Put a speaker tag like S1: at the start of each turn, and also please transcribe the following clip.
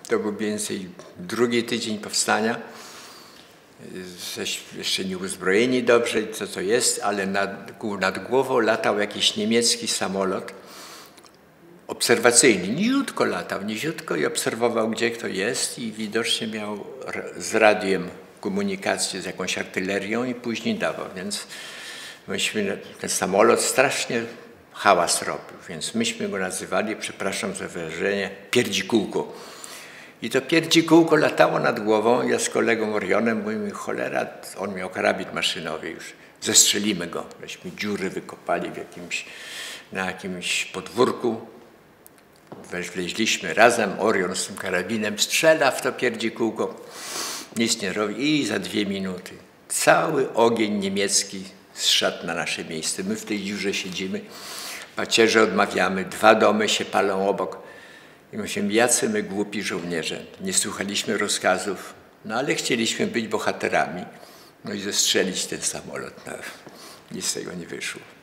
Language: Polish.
S1: To był mniej więcej drugi tydzień powstania. Jeszcze nie uzbrojeni dobrze, co to jest, ale nad głową latał jakiś niemiecki samolot obserwacyjny. Niziutko latał, niziutko i obserwował, gdzie kto jest i widocznie miał z radiem komunikację z jakąś artylerią i później dawał. Więc ten samolot strasznie hałas robił, więc myśmy go nazywali, przepraszam za wyrażenie, pierdzikółko. I to pierdzikółko latało nad głową. Ja z kolegą Orionem mówimy, cholera, on miał karabin maszynowy już, zestrzelimy go. Myśmy dziury wykopali na jakimś podwórku. Wleźliśmy razem, Orion z tym karabinem strzela w to pierdzikółko, nic nie robi i za 2 minuty cały ogień niemiecki zszedł na nasze miejsce. My w tej dziurze siedzimy, pacierze odmawiamy, 2 domy się palą obok. I myślimy, jacy my głupi żołnierze, nie słuchaliśmy rozkazów, no ale chcieliśmy być bohaterami, no i zestrzelić ten samolot. No, nic z tego nie wyszło.